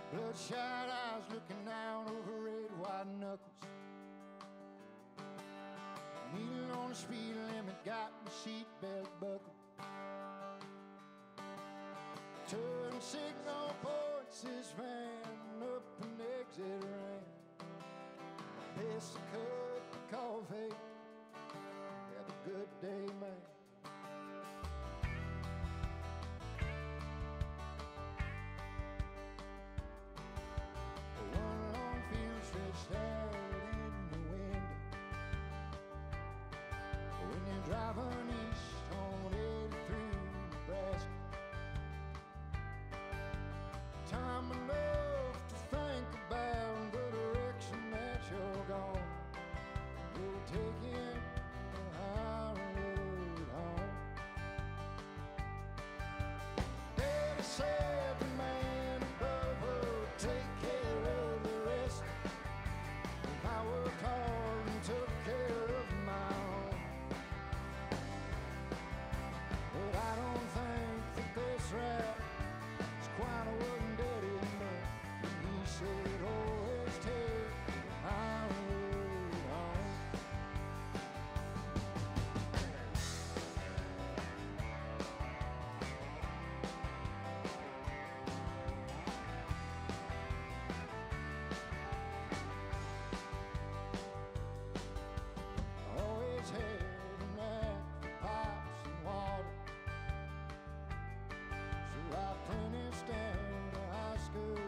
Bloodshot eyes looking down over red, white knuckles. Needle on the speed limit, got my seatbelt buckled. Turn signal points this van up an exit ramp. Pass a cup of coffee, have a good day, man. One long field stretched out in the window. When you're driving east on 83 Nebraska, time enough to think about the direction that you're going. You're taking the high road home. Daddy said the man above would take care of the rest. If I worked hard and took care of my own. But I don't think that this rap is quite a word. Said always take the high road home. Always had a knack for pipes and water, so I finished down to high school.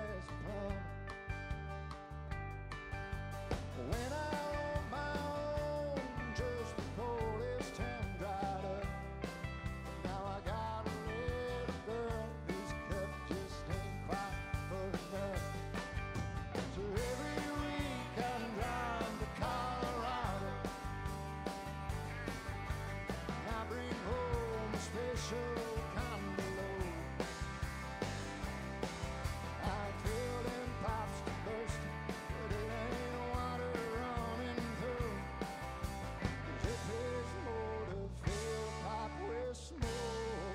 When I owned my own, just before this town dried up. Now I got a little girl whose cup just ain't quite full enough. So every week I'm driving to Colorado, and I bring home a special kind of load. I filled in pipes to bursting, but it ain't water running through. 'Cause it pays more to fill a pipe with smoke.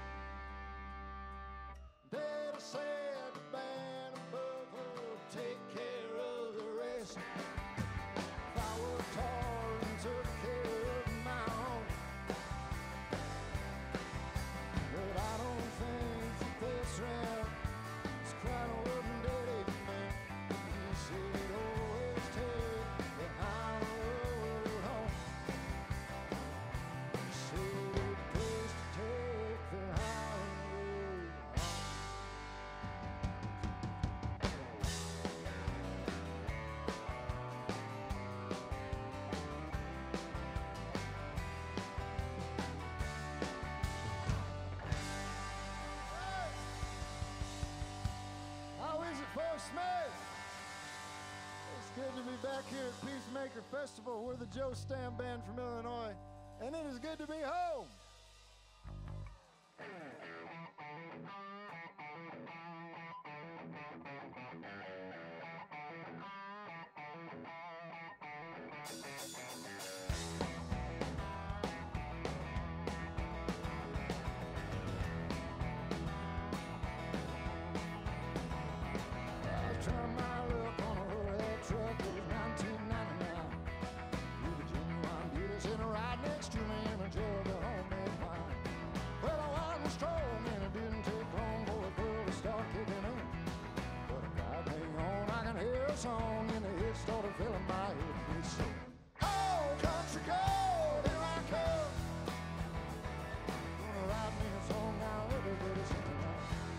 Daddy said the band above would take care of the rest. If I worked hard and took care of my own. But I don't think that this rap is quite a word and daddy man. He said always take the high road home. He said it pays to take the high road home. How is it, folks? Smith? It's good to be back here at Peacemaker Festival. We're the Stamm Band from Illinois, and it is good to be home. Trying my luck on a overhead truck. It was 1999. New Virginia wine dealer sitting right next to me in a jug of homemade wine. Well, I wasn't strong and it didn't take long for a girl to start kicking in. But I cried, hang on, I can hear a song, and the hit started filling my head. And it said, oh, country girl, here I come. Gonna write me a song now, everybody sing along.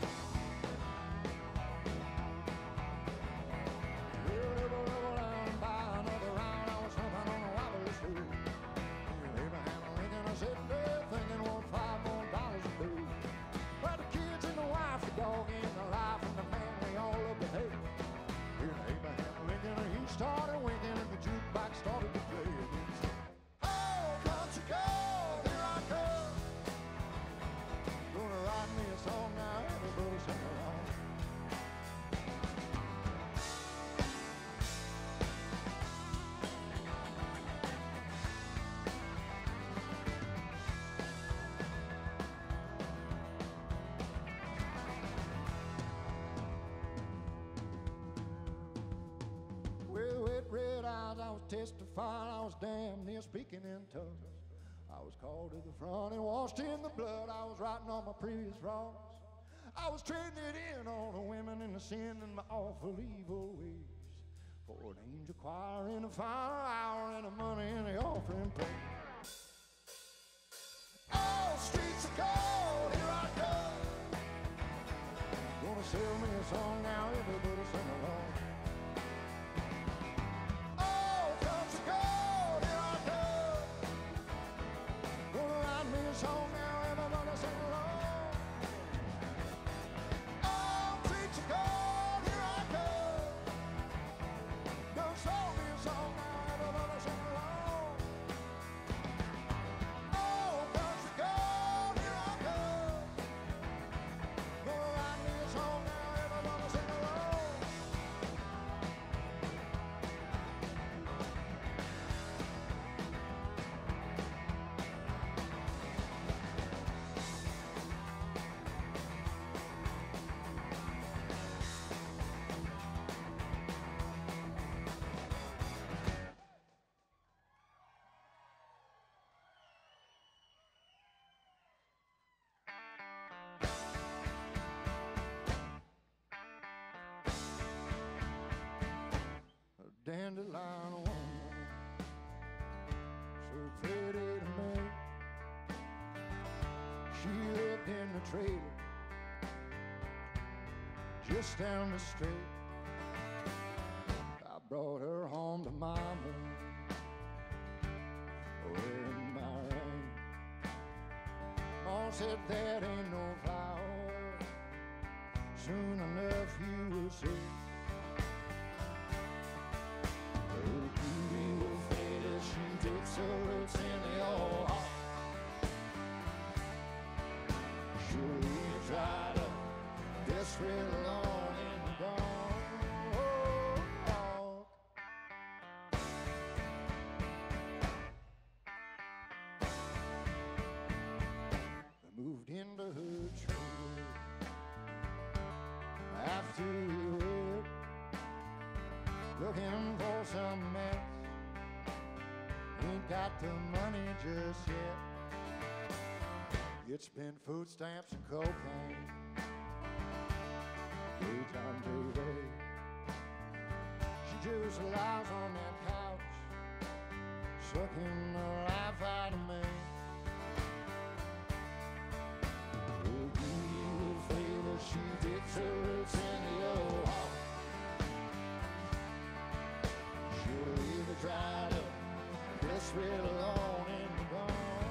Level down and buy another round. I was humping on a wobbly stool. Abraham Lincoln was sitting there thinking, want $5 more a day. But the kids and the wife, the dog and the life and the family all up ahead. Then Abraham Lincoln, he started winking and the jukebox started to play. And he said, oh, country girl, here I come. Gonna write me a song now, everybody sing along. testifying I was damn near speaking in tongues. I was called to the front and washed in the blood. I was writing on my previous wrongs. I was trading it in, all the women and the sin and my awful evil ways, for an angel choir in the final hour and the money in the offering plate. Oh, streets of gold, here I come. Gonna sell me a song now, everybody sing along. Oh, country gold, here I come. Gonna write me a song now, everybody sing along. Oh, streets of gold, here I come. Gonna sell me a song now, everybody sing along. Oh, country gold, here I come. Gonna write me a song now, everybody sing along. A dandelion woman, so pretty to me. She lived in the trailer just down the street. I brought her home to mama, wearing my ring. Mom said that ain't no flower, soon enough you will see. Her beauty will fade as she dips her roots in the old heart. She'll leave dried up, desperate, alone in the dark. I moved into her trailer after we wed, looking for some mess. Ain't got the money just yet. It's been food stamps and cocaine, daytime TV. She just lies on that couch, sucking the life out of me. Her beauty will fade as she dips her roots in the old heart. She'll leave it dried up, desperate, alone in the dawn.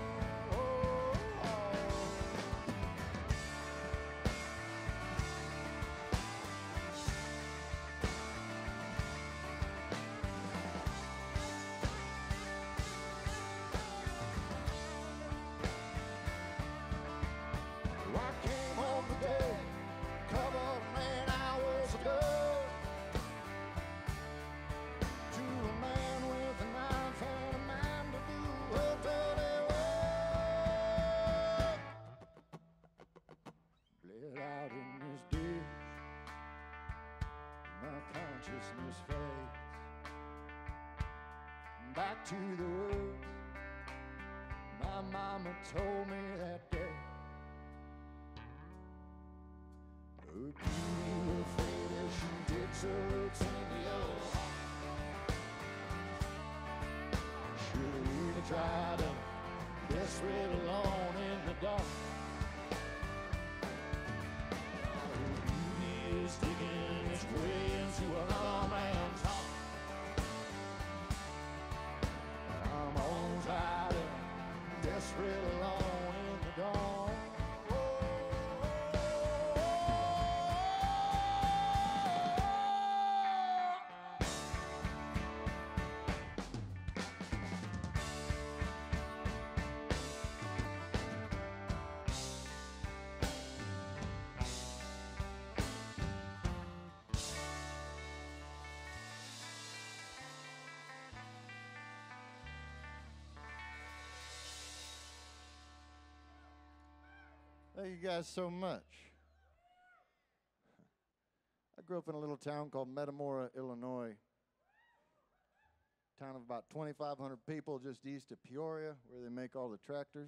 I came home today, couple of man hours ago, to a man with a knife and a mind to do a dirty work. Bled out in this ditch, my consciousness fades back to the woods my mama told me that day. Her beauty will fade as she dips her roots in the old heart. She'll leave it dried up, desperate, alone in the dark. Her beauty is digging its way into another man's heart. I'm all tied up, desperate, alone in the dawn. Thank you guys so much. I grew up in a little town called Metamora, Illinois. town of about 2,500 people just east of Peoria, where they make all the tractors.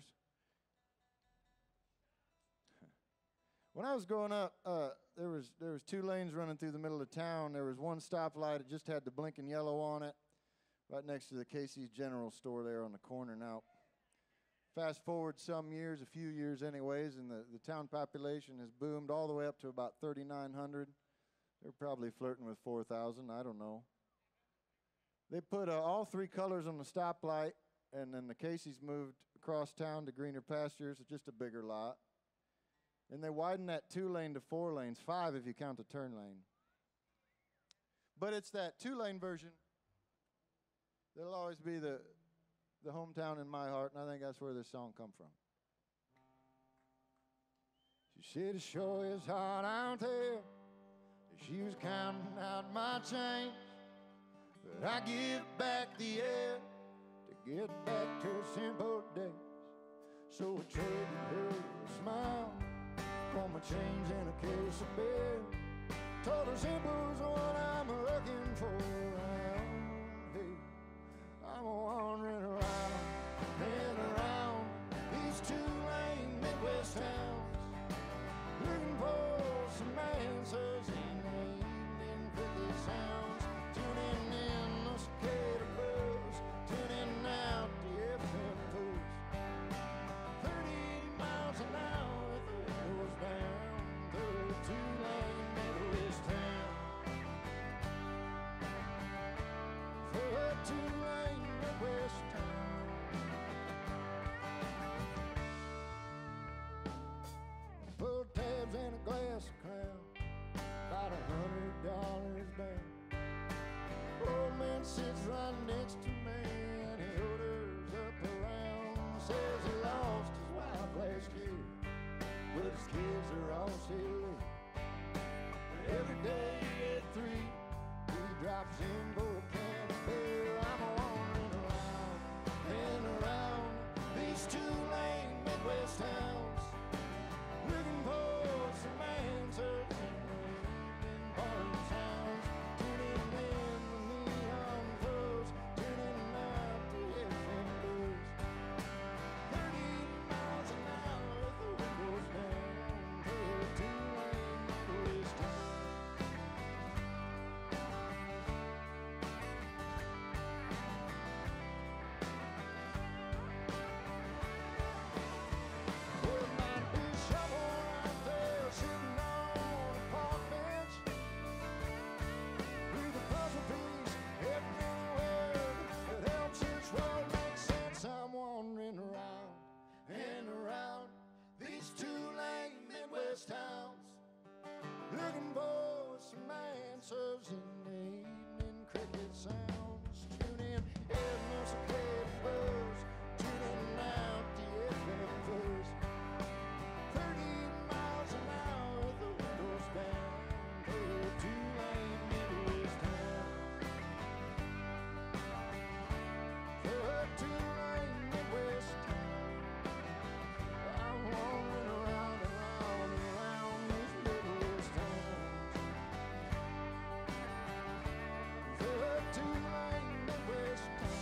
When I was growing up, there was 2 lanes running through the middle of town. There was one stoplight. It just had the blinking yellow on it, right next to the Casey's General Store there on the corner. Now, fast forward some years, a few years anyways, and the town population has boomed all the way up to about 3,900. They're probably flirting with 4,000, I don't know. They put all 3 colors on the stoplight, and then the Casey's moved across town to greener pastures, just a bigger lot. And they widened that 2-lane to 4 lanes, 5 if you count the turn lane. But it's that 2-lane version that'll always be the hometown in my heart, and I think that's where this song come from. She said, it sure is hard out there. She was counting out my change, but I give back the air to get back to simple days. So I traded her a smile for my change in a case of beer. Told her simple's what I'm looking for around here. I'm wandering around and around these 2-lane Midwest towns, looking for some answers in the evening cricket sounds. Tuning in the cicada buzz, tuning out the FM boost. 30 miles an hour with the windows down through a 2-lane Midwest town. Through a 2-lane Midwest town. Full tabs and a glass of Crown, about $100 down. Old man sits right next to me and he orders up around. Says he lost his wife last year, but his kids are all still here. Every day at 3, he drops in for a can of beer. I'm wandering around and around these 2-lane Midwest towns, looking for some answers in the evening party sounds. Tuning in the neon glows, tuning out the FM blues. 30 miles an hour with the windows down through a 2-lane Midwest town. There might be a shovel right there sitting on a park bench, with a puzzle piece hidden in a word that helps its road make sense. I'm wandering around and around these 2-lane Midwest towns, looking for some answers in the evening cricket sounds. Tune in, hear no cicada buzz, tuning out the FM fuzz. 30 miles an hour with the windows down through a 2-lane Midwest town. Through a 2-lane Midwest town. I'm wandering around these Midwest towns. Through a 2-lane Midwest town.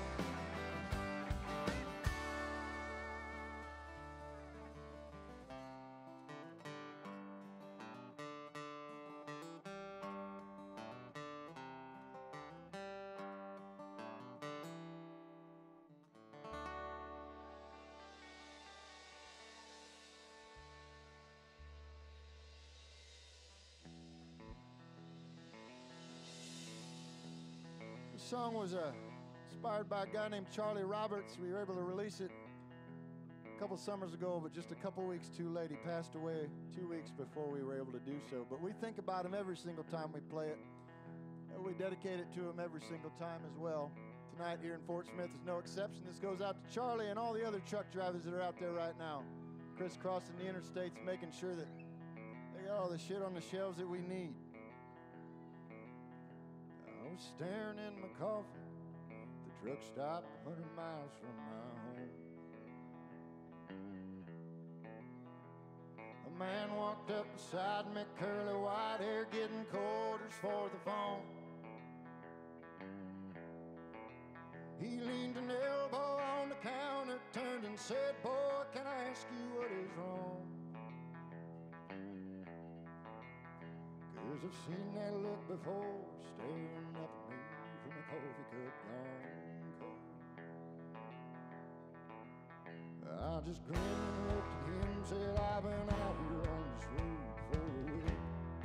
The song was inspired by a guy named Charlie Roberts. We were able to release it a couple summers ago, but just a couple weeks too late. He passed away 2 weeks before we were able to do so. But we think about him every single time we play it. And we dedicate it to him every single time as well. Tonight here in Fort Smith is no exception. This goes out to Charlie and all the other truck drivers that are out there right now, crisscrossing the interstates, making sure that they got all the shit on the shelves that we need. I was staring in my coffin, the truck stopped 100 miles from my home. A man walked up beside me, curly white hair, getting quarters for the phone. He leaned an elbow on the counter, turned and said, boy, can I ask you what is wrong? 'Cause I've seen that look before, staring up at me from a coffee cup gone cold. I just grinned and looked at him and said, I've been out here on this road for a week.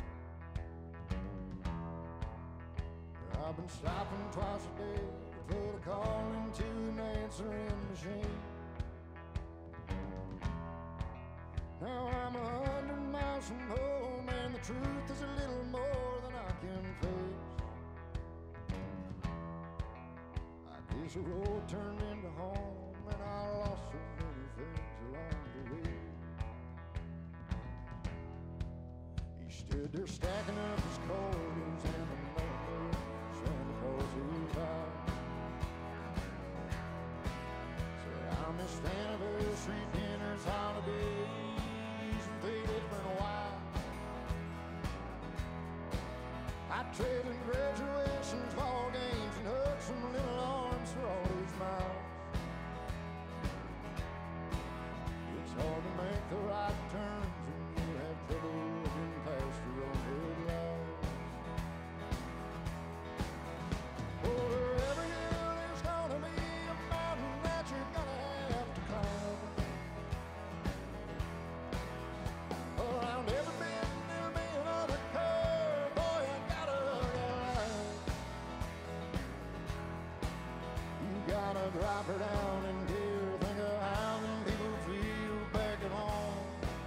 I've been stopping twice a day to put a call into an answering machine. Now I'm 100 miles from home, and the truth is a little more than I can face. I guess the road turned into home, and I lost so many things along the way. He stood there stacking up his quarters, and the numbers ran across his eyes. Said, I missed anniversary dinners, holidays, and they different wives. I traded graduations, ball games, and hugs from little arms for all these miles. It's hard to make the right turns when you have trouble looking past your own headlights. Over every hill there's gonna be a mountain that you're gonna have to climb. Around every bend there'll be another curve. Boy, you gotta get right. You gotta drop her down in gear. Think of how them people feel back at home.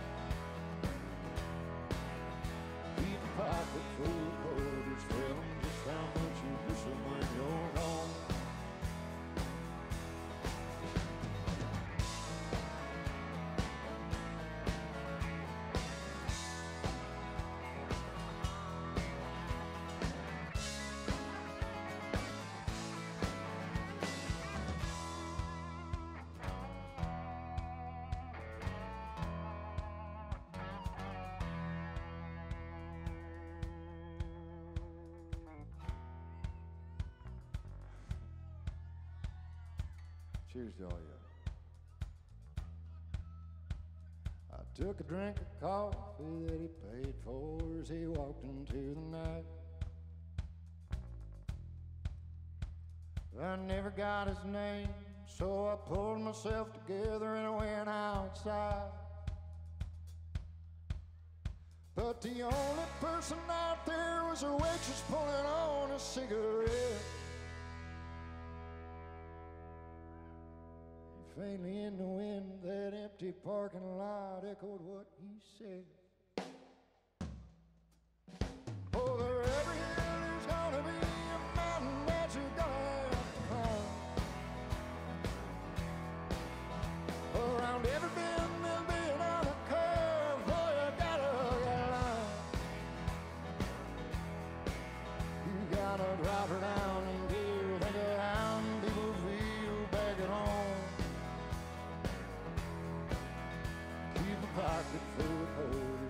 Keep a pocket full of quarters. Tell them just how much you miss them when you're gone. Cheers to all you. I took a drink of coffee that he paid for as he walked into the night. I never got his name, so I pulled myself together and I went outside. But the only person out there was a waitress pulling on a cigarette. Faintly in the wind, that empty parking lot echoed what he said. Over every hill there's gonna be a mountain that you're gonna have to climb. Around every bend there'll be another curve. Boy, you gotta get line. You gotta drop her down in gear. Think of how people feel back at home. Pocket full of quarters.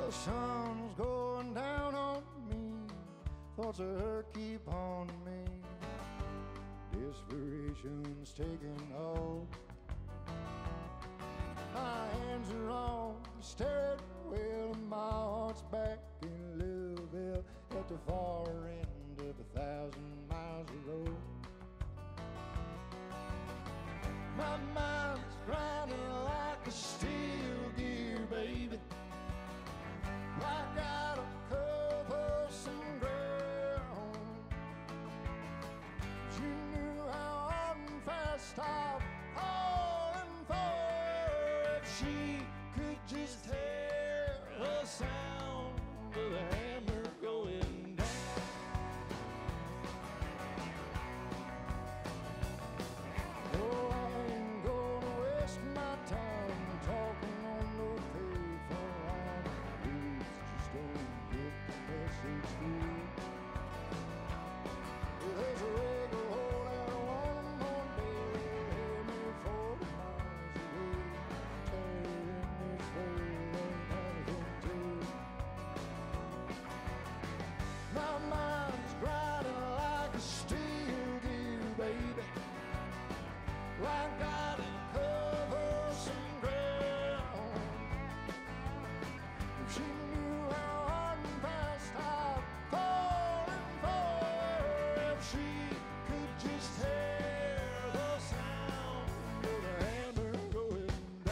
The sun's going down on me, thoughts of her keep haunting me. Desperation's taking hold. My hands are on the steering wheel and my heart's back in Louisville at the far end of 1,000 miles of road. My mind's grinding like a steel gear, baby. I gotta cover some ground. You knew how hard and fast I've fallen for. If she could just hear the sound of the hammer going down. Oh, I ain't gonna waste my time talking on no payphone line. Please just don't get the message through. There's a regular hole out of one more day. Hear me 40 miles away. Tearing this hole ain't anything to. My mind's grinding like a steel gear, baby. I gotta cover some ground. If she knew how hard and fast I've fallen for. If she could just hear the sound of the hammer going down.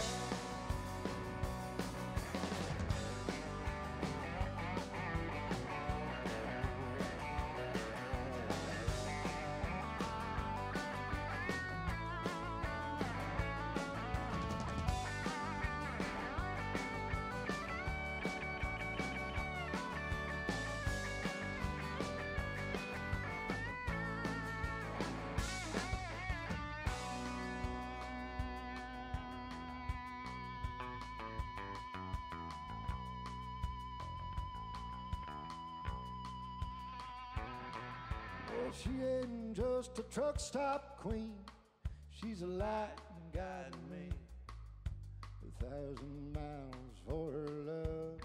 Well, she ain't just a truck stop queen. She's a light guiding me 1,000 miles for her love.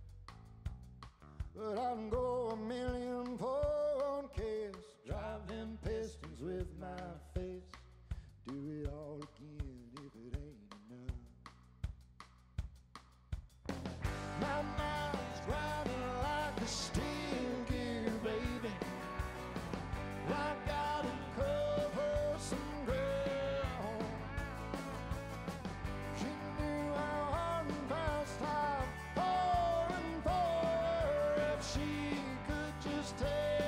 But I can go 1,000,000 for one kiss. Drive them Pistons with my face. Do it all again if it ain't enough. My mind's grinding like a steel gear, baby. I gotta cover some ground. She knew how hard and fast I've fallen for. If she could just tell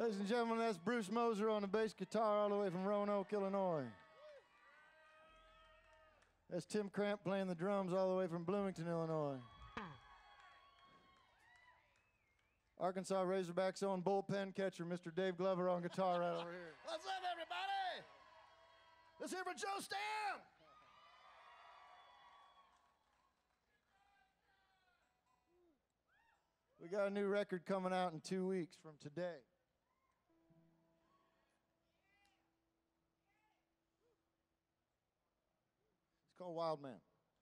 Ladies and gentlemen, that's Bruce Moser on the bass guitar all the way from Roanoke, Illinois. That's Tim Cramp playing the drums all the way from Bloomington, Illinois. Arkansas Razorbacks own bullpen catcher, Mr. Dave Glover on guitar right over here. What's up, everybody? Let's hear for Joe Stamm. We got a new record coming out in 2 weeks from today. It's called Wild Man.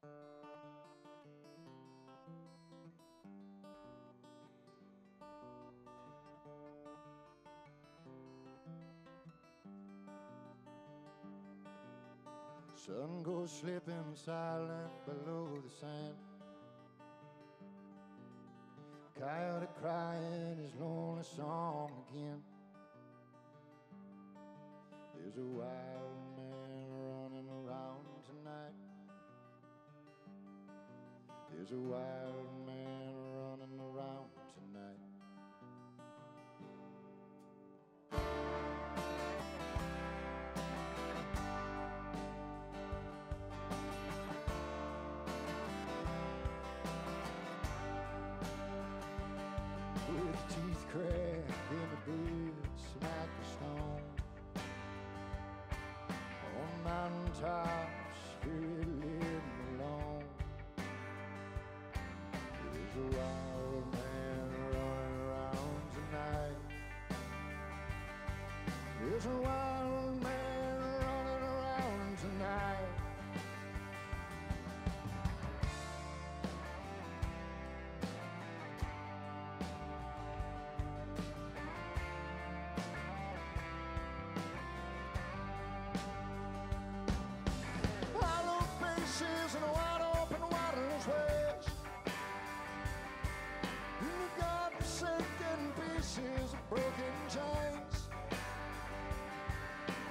Sun goes slipping silent below the sand. Coyote crying his lonely song again. There's a wild man running around tonight. There's a wild man running around tonight. With teeth cracked in the boots like a stone. On mountaintops, spirit living alone. There's a wild man running around tonight. There's a wild man running around tonight. In a wide open waterless waste, in the God-forsaken pieces of broken chains.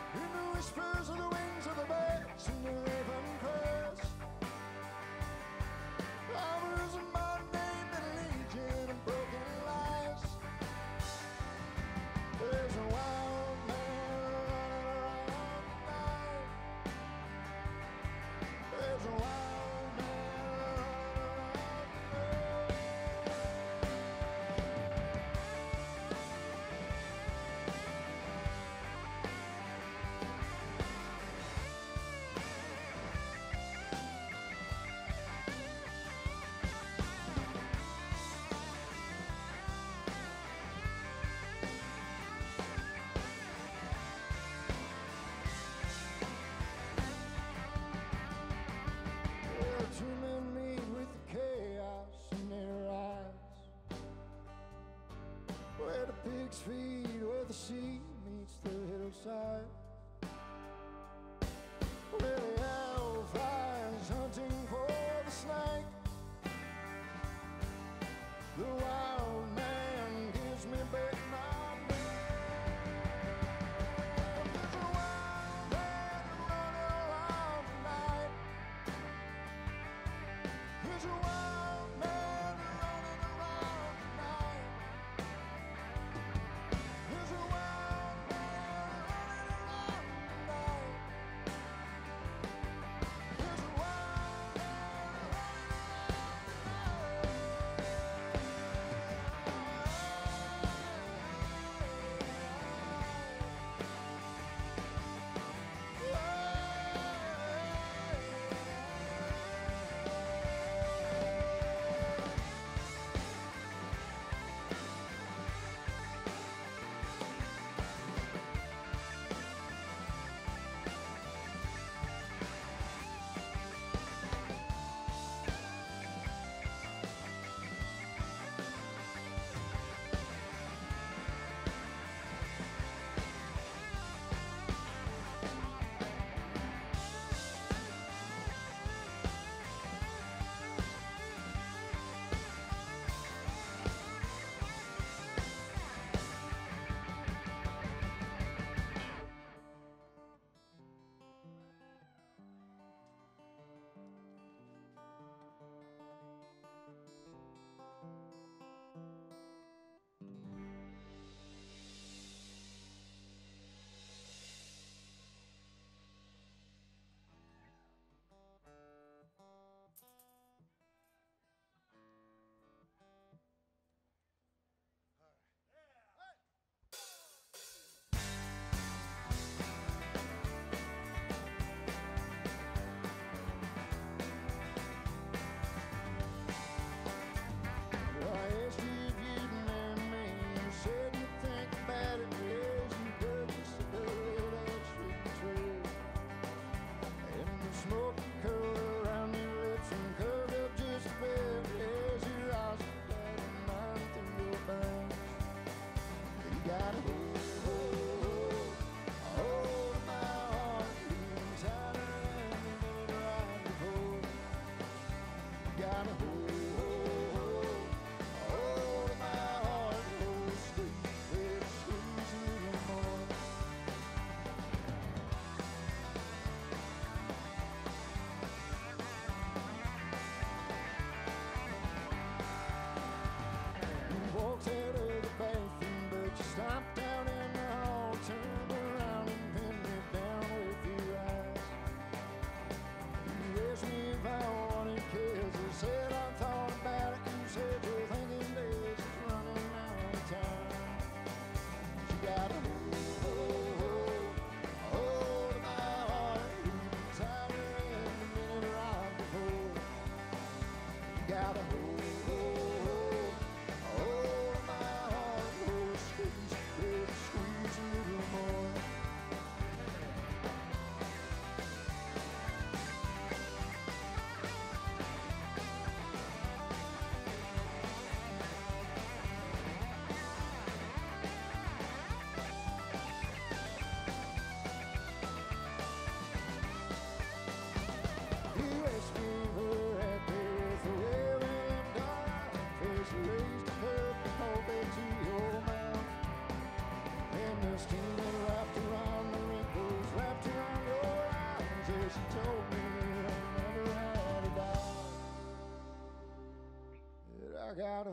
got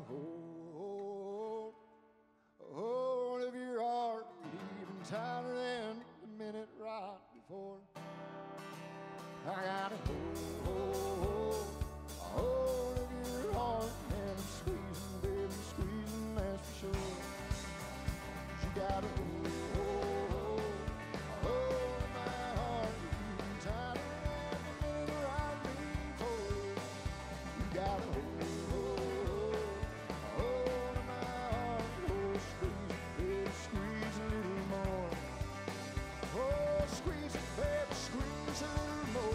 a hold of your heart, even tighter than the minute right before. I got a hold of your heart, and I'm squeezing, baby, squeezing, that's for sure. You got a hold of my heart, even tighter than the minute right before. You got a hold of my heart, oh, squeeze it, baby, squeeze a little more. Oh, squeeze it, baby, squeeze a little more.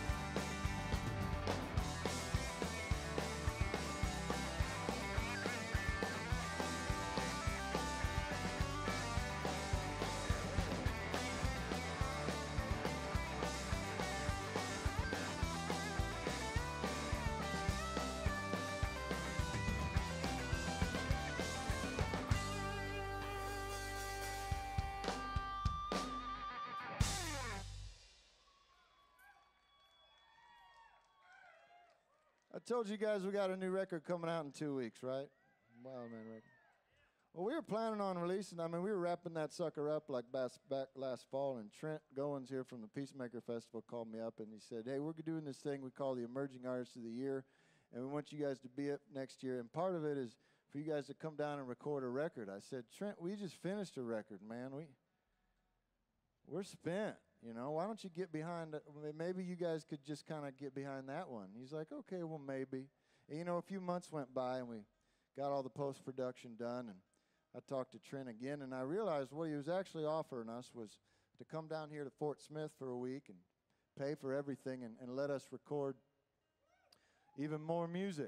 I told you guys we got a new record coming out in 2 weeks, right? Wild Man record. Well, we were planning on releasing, we were wrapping that sucker up like back last fall, and Trent Goins here from the Peacemaker Festival called me up and he said, hey, we're doing this thing we call the Emerging Artist of the Year, and we want you guys to be it next year, and part of it is for you guys to come down and record a record. I said, Trent, we just finished a record, man. We're spent. You know, why don't you get behind, maybe you guys could just kind of get behind that one. He's like, okay, well, maybe. And, you know, a few months went by, and we got all the post-production done, and I talked to Trent again, and I realized what he was actually offering us was to come down here to Fort Smith for a week and pay for everything and let us record even more music.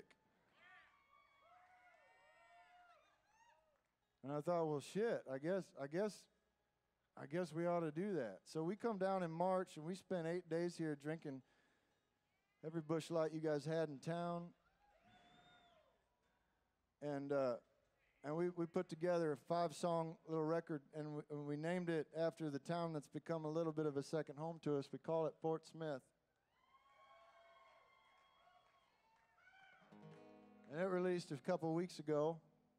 And I thought, well, shit, I guess we ought to do that. So we come down in March, and we spent 8 days here drinking every Busch Light you guys had in town. And we put together a 5-song little record, and we named it after the town that's become a little bit of a second home to us. We call it Fort Smith. And it released a couple of weeks ago.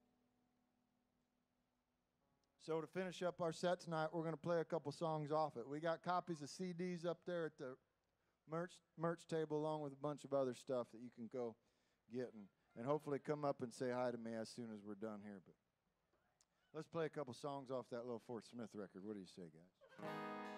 So to finish up our set tonight, we're going to play a couple songs off it. We got copies of CDs up there at the merch table, along with a bunch of other stuff that you can go get and hopefully come up and say hi to me as soon as we're done here. But let's play a couple songs off that little Fort Smith record. What do you say, guys?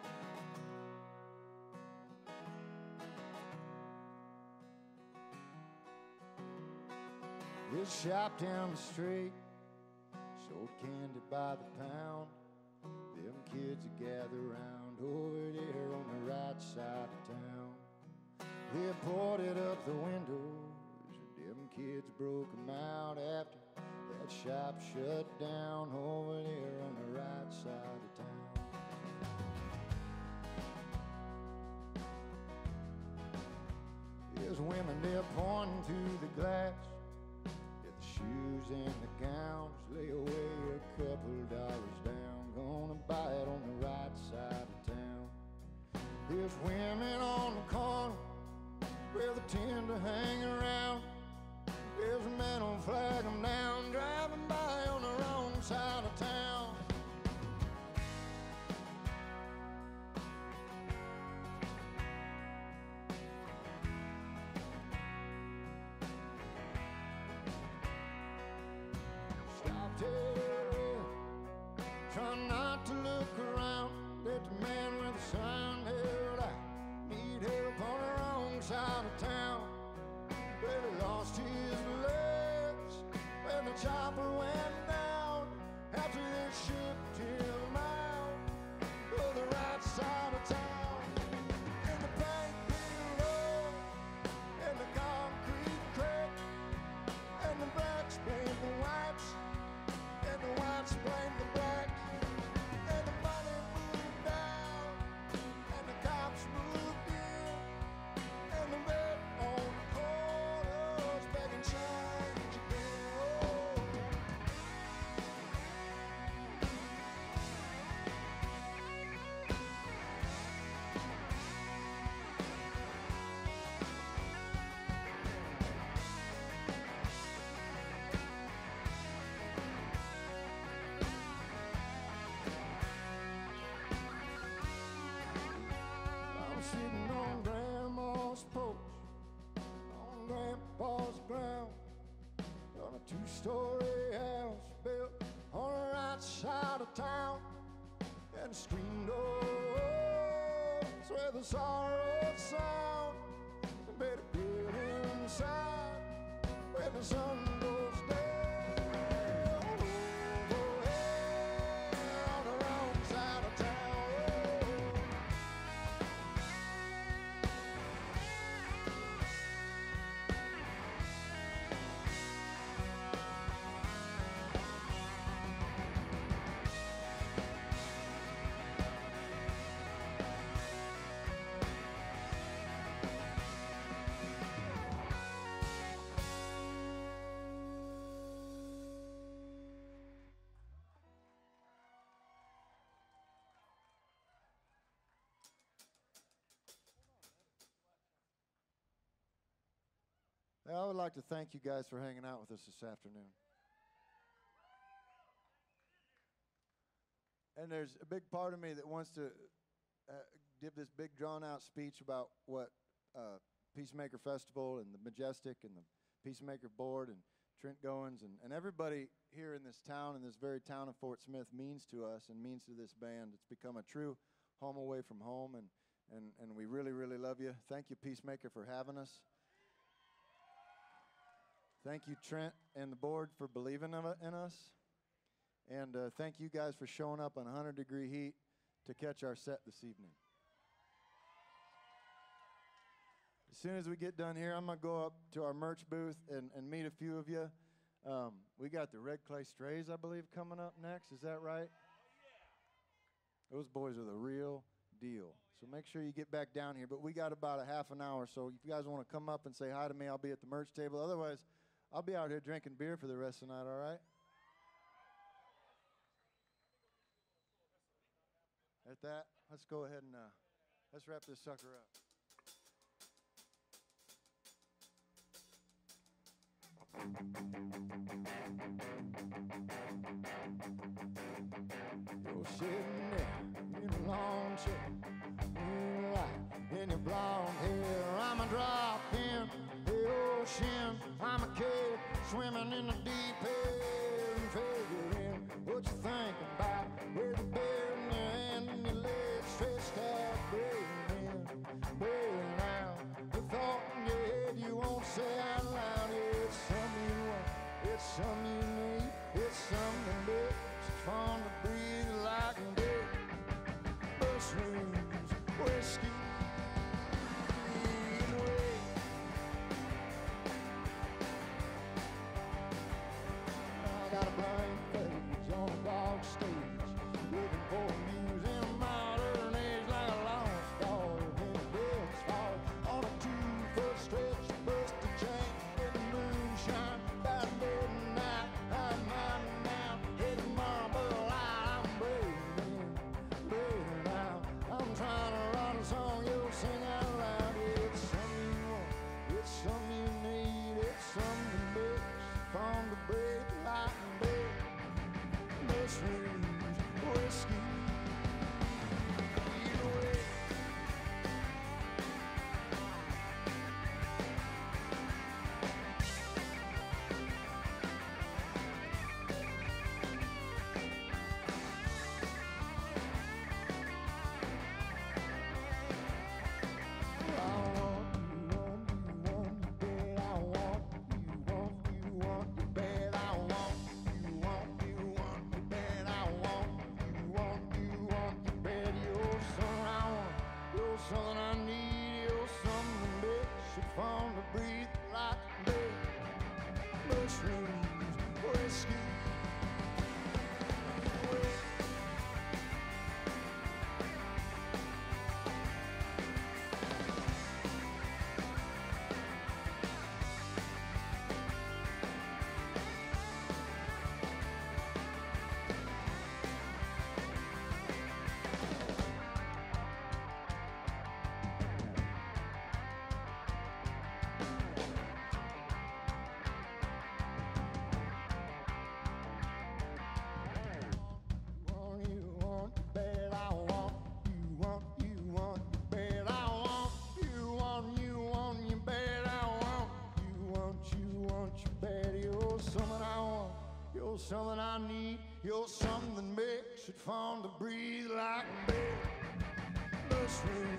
This shop down the street sold candy by the pound. Them kids that gather round over there on the right side of town. They boarded up the windows, and them kids broke them out after that shop shut down over there on the right side of town. There's women there pointing through the glass. Shoes and the gowns, lay away a couple dollars down, gonna buy it on the right side of town. There's women on the corner where they tend to hang around. There's a man on flag 'em down, driving by on the wrong side of town. Try not to look around at the man with the sign held out. Need help on the wrong side of town. Well, he lost his legs when the chopper went down. After they shipped him out to the right side of town. In the paint peeled up, and the concrete cracked, and the blacks paint the whites, and the two-story house built on the right side of town, and the screen doors where the sorrow sound. Better get inside where the sun goes down. On the wrong side of town. I would like to thank you guys for hanging out with us this afternoon. And there's a big part of me that wants to give this big drawn-out speech about what Peacemaker Festival and the Majestic and the Peacemaker Board and Trent Goins and everybody here in this town, in this very town of Fort Smith, means to us and means to this band. It's become a true home away from home, and we really, really love you. Thank you, Peacemaker, for having us. Thank you, Trent and the board, for believing in us. And thank you guys for showing up on 100-degree heat to catch our set this evening. As soon as we get done here, I'm going to go up to our merch booth and meet a few of you. We got the Red Clay Strays, I believe, coming up next. Is that right? Those boys are the real deal. So make sure you get back down here. But we got about a half an hour, so if you guys want to come up and say hi to me, I'll be at the merch table. Otherwise, I'll be out here drinking beer for the rest of the night, all right? At that, let's go ahead and let's wrap this sucker up. You're sitting there in a long chair, moonlight in your blonde hair. I'm a drop in the ocean. I'm a kid swimming in the deep end, figuring what you think about with a beer in your hand and your legs stretched out, breathing out the thought in your head you won't say out loud. It's something you want, it's something you need, it's something big. It's fun to breathe like a big bus rooms, whiskey. Got a blank page on a dog stage, looking for a museum modern age, like a lost dog in a death's fall. On a 2-foot stretch, bust a chain in the moonshine. By midnight, I'm minding out, hitting marble light. I'm breathing out. I'm trying to write a song something I need. You're something that makes it fun to breathe like me. The sweet